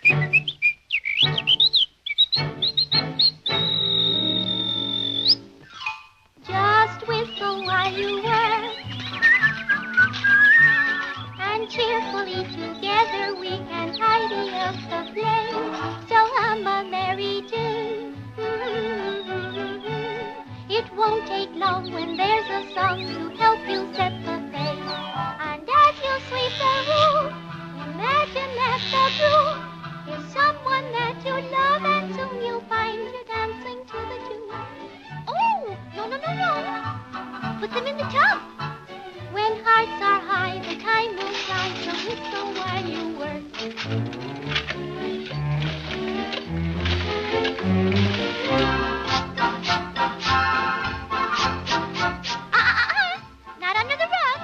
Just whistle while you work, and cheerfully together we can tidy up the place. So hum a merry tune. It won't take long when there's a song to help you set the pace. And as you sweep the room, imagine that the broom is someone that you love, and soon you'll find you dancing to the tune. Oh, no. Put them in the tub. When hearts are high, the time will fly, so whistle while you work. Not under the rug.